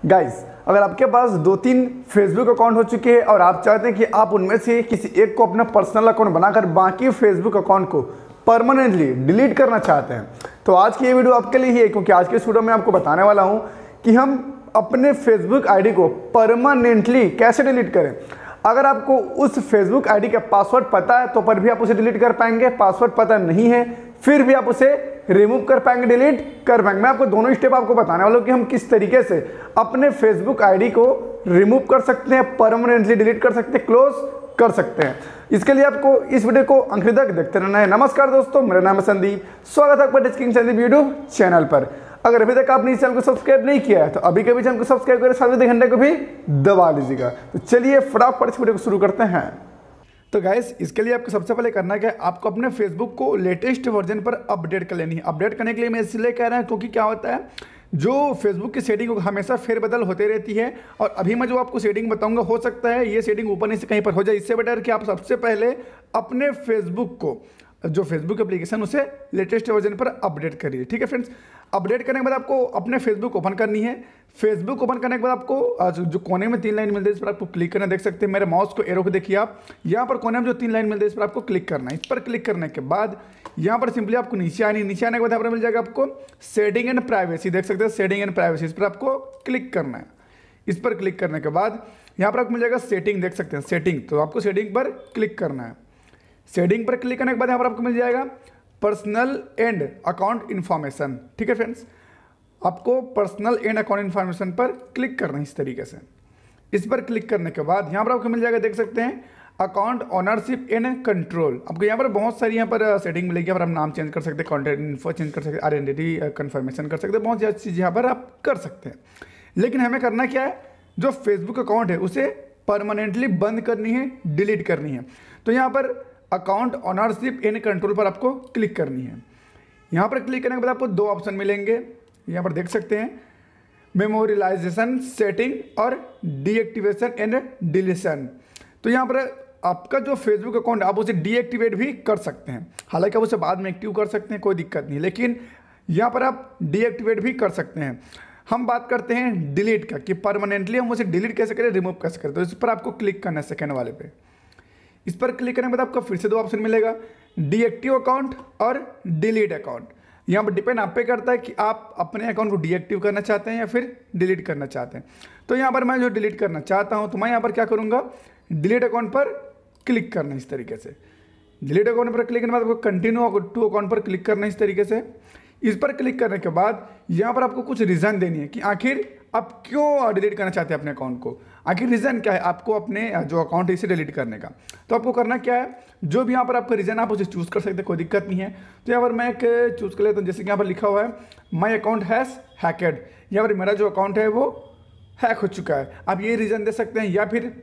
Guys, अगर आपके पास 2-3 Facebook account हो चुके हैं और आप चाहते हैं कि आप उनमें से किसी एक को अपना पर्सनल अकाउंट बनाकर बाकी फेसबुक अकाउंट को परमानेंटली डिलीट करना चाहते हैं, तो आज की ये वीडियो आपके लिए ही है। क्योंकि आज के इस वीडियो में आपको बताने वाला हूं कि हम अपने फेसबुक आईडी को परमानेंटली कैसे डिलीट करें। अगर आपको उस फेसबुक आईडी का पासवर्ड पता है तो पर भी आप उसे डिलीट कर पाएंगे, पासवर्ड पता नहीं है फिर भी आप उसे रिमूव कर पाएंगे, डिलीट कर पाएंगे। मैं आपको दोनों स्टेप आपको बताने वाला हूं कि हम किस तरीके से अपने फेसबुक आईडी को रिमूव कर सकते हैं, परमानेंटली डिलीट कर सकते हैं, क्लोज कर सकते हैं। इसके लिए आपको इस वीडियो को अंत तक देखते रहना है। नमस्कार दोस्तों, मेरा नाम है संदीप, स्वागत है आपका टेस्टिंग संदीप यूट्यूब चैनल पर। अगर अभी तक आपने इस चैनल को सब्सक्राइब नहीं किया है तो अभी के भी चैनल को सब्सक्राइब करें, साथ में घंटे को भी दबा लीजिएगा। तो चलिए फटाफट इस वीडियो को शुरू करते हैं। तो गाइस, इसके लिए आपको सबसे पहले करना क्या है, आपको अपने फेसबुक को लेटेस्ट वर्जन पर अपडेट कर लेनी है। अपडेट करने के लिए मैं इसलिए कह रहा हूँ क्योंकि क्या होता है, जो फेसबुक की सेटिंग हमेशा फेरबदल होते रहती है और अभी मैं जो आपको सेटिंग बताऊंगा हो सकता है ये सेटिंग ऊपर नहीं से कहीं पर हो जाए। इससे बेटर कि आप सबसे पहले अपने फेसबुक को, जो फेसबुक एप्लीकेशन, उसे लेटेस्ट वर्जन पर अपडेट करिए। ठीक है फ्रेंड्स, अपडेट करने के बाद आपको अपने फेसबुक ओपन करनी है। फेसबुक ओपन करने के बाद आपको जो कोने में 3 लाइन मिलती है इस पर आपको क्लिक करना, देख सकते हैं मेरे माउस को एरो को देखिए आप, यहाँ पर कोने में जो 3 लाइन मिलती है इस पर आपको क्लिक करना है। इस पर क्लिक करने के बाद यहाँ पर सिंपली आपको नीचे आने के बाद यहाँ पर मिल जाएगा आपको सेटिंग एंड प्राइवेसी, देख सकते हैं सेटिंग एंड प्राइवेसी, इस पर आपको क्लिक करना है। इस पर क्लिक करने के बाद यहाँ पर आपको मिल जाएगा सेटिंग, देख सकते हैं सेटिंग, तो आपको सेटिंग पर क्लिक करना है। सेटिंग पर क्लिक करने के बाद यहाँ पर आपको मिल जाएगा पर्सनल एंड अकाउंट इन्फॉर्मेशन। ठीक है फ्रेंड्स, आपको पर्सनल एंड अकाउंट इन्फॉर्मेशन पर क्लिक करना है इस तरीके से। इस पर क्लिक करने के बाद यहाँ पर आपको मिल जाएगा, देख सकते हैं अकाउंट ओनरशिप एंड कंट्रोल। आपको यहाँ पर बहुत सारी यहाँ पर सेटिंग मिलेगी। यहाँ पर आप नाम चेंज कर सकते हैं, कॉन्टैक्ट इन्फो चेंज कर सकते हैं, आइडेंटिटी कन्फर्मेशन कर सकते हैं, बहुत ज़्यादा चीज़ यहाँ पर आप कर सकते हैं। लेकिन हमें करना क्या है, जो फेसबुक अकाउंट है उसे परमानेंटली बंद करनी है, डिलीट करनी है। तो यहाँ पर अकाउंट ओनरशिप एंड कंट्रोल पर आपको क्लिक करनी है। यहाँ पर क्लिक करने के बाद आपको 2 ऑप्शन मिलेंगे, यहाँ पर देख सकते हैं मेमोरियलाइजेशन सेटिंग और डीएक्टिवेशन एंड डिलीशन। तो यहाँ पर आपका जो फेसबुक अकाउंट है आप उसे डीएक्टिवेट भी कर सकते हैं, हालांकि आप उसे बाद में एक्टिव कर सकते हैं, कोई दिक्कत नहीं, लेकिन यहाँ पर आप डीएक्टिवेट भी कर सकते हैं। हम बात करते हैं डिलीट का, कि परमानेंटली हम उसे डिलीट कैसे करें, रिमूव कैसे करें। तो इस पर आपको क्लिक करना है सेकेंड वाले पे। इस पर क्लिक करने के बाद आपको फिर से 2 ऑप्शन मिलेगा, डीएक्टिव अकाउंट और डिलीट अकाउंट। यहाँ पर डिपेंड आप पे करता है कि आप अपने अकाउंट को डीएक्टिव करना चाहते हैं या फिर डिलीट करना चाहते हैं। तो यहाँ पर मैं जो डिलीट करना चाहता हूँ तो मैं यहाँ पर क्या करूँगा, डिलीट अकाउंट पर क्लिक करना इस तरीके से। डिलीट अकाउंट पर क्लिक करने के बाद आपको कंटिन्यू टू अकाउंट पर क्लिक करना इस तरीके से। इस पर क्लिक करने के बाद यहाँ पर आपको कुछ रीज़न देनी है कि आखिर आप क्यों डिलीट करना चाहते हैं अपने अकाउंट को, आखिर रीज़न क्या है आपको अपने जो अकाउंट है इसे डिलीट करने का। तो आपको करना क्या है, जो भी यहाँ पर आपका रीज़न आप उसे चूज़ कर सकते हैं, कोई दिक्कत नहीं है। तो यहाँ पर मैं एक चूज़ कर लेता हूँ, जैसे कि यहाँ पर लिखा हुआ है माई अकाउंट हैज़ हैकेड, यहाँ पर मेरा जो अकाउंट है वो हैक हो चुका है। आप ये रीज़न दे सकते हैं, या फिर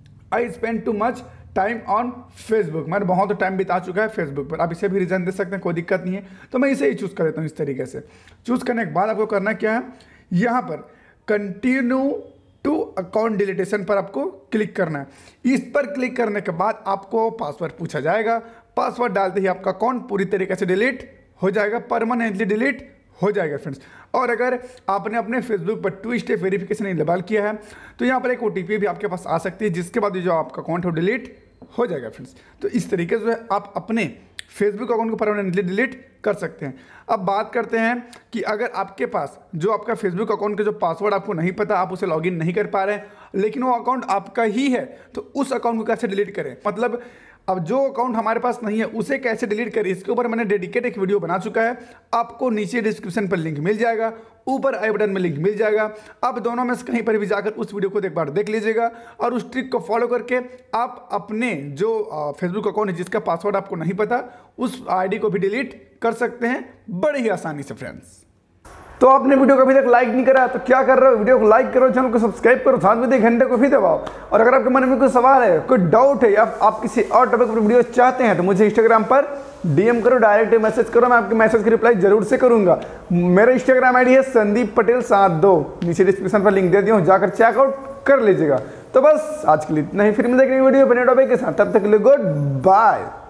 I spend too much time on Facebook, मैंने बहुत टाइम बिता चुका है फेसबुक पर, आप इसे भी रीज़न दे सकते हैं, कोई दिक्कत नहीं है। तो मैं इसे ही चूज़ कर लेता हूँ इस तरीके से। चूज़ करने के बाद आपको करना क्या है, यहाँ पर कंटिन्यू टू अकाउंट डिलीटेशन पर आपको क्लिक करना है। इस पर क्लिक करने के बाद आपको पासवर्ड पूछा जाएगा, पासवर्ड डालते ही आपका अकाउंट पूरी तरीके से डिलीट हो जाएगा, परमानेंटली डिलीट हो जाएगा फ्रेंड्स। और अगर आपने अपने फेसबुक पर 2 स्टेप वेरिफिकेशन इनेबल किया है तो यहाँ पर एक OTP भी आपके पास आ सकती है, जिसके बाद जो आपका अकाउंट है डिलीट हो जाएगा फ्रेंड्स। तो इस तरीके से आप अपने फेसबुक अकाउंट को परमानेंटली डिलीट कर सकते हैं। अब बात करते हैं कि अगर आपके पास जो आपका फेसबुक अकाउंट का जो पासवर्ड आपको नहीं पता, आप उसे लॉगिन नहीं कर पा रहे हैं, लेकिन वो अकाउंट आपका ही है, तो उस अकाउंट को कैसे डिलीट करें, मतलब अब जो अकाउंट हमारे पास नहीं है उसे कैसे डिलीट करें, इसके ऊपर मैंने डेडिकेट एक वीडियो बना चुका है। आपको नीचे डिस्क्रिप्शन पर लिंक मिल जाएगा, ऊपर आई बटन में लिंक मिल जाएगा। आप दोनों में से कहीं पर भी जाकर उस वीडियो को एक बार देख लीजिएगा और उस ट्रिक को फॉलो करके आप अपने जो फेसबुक अकाउंट है जिसका पासवर्ड आपको नहीं पता, उस आईडी को भी डिलीट कर सकते हैं बड़े ही आसानी से फ्रेंड्स। तो आपने वीडियो को अभी तक लाइक नहीं करा तो क्या कर रहे हो, वीडियो को लाइक करो, चैनल को सब्सक्राइब करो, साथ में घंटे को भी दबाओ। और अगर आपके मन में कोई सवाल है, कोई डाउट है या आप किसी और टॉपिक पर वीडियो चाहते हैं तो मुझे इंस्टाग्राम पर DM करो, डायरेक्ट मैसेज करो, मैं आपके मैसेज की रिप्लाई जरूर से करूंगा। मेरा इंस्टाग्राम ID है संदीप पटेल 72, नीचे डिस्क्रिप्शन पर लिंक दे दिया हूँ, जाकर चेकआउट कर लीजिएगा। तो बस आज के लिए इतना ही, फिर मिलेंगे वीडियो बने टॉपिक के साथ, तब तक के लिए गुड बाय।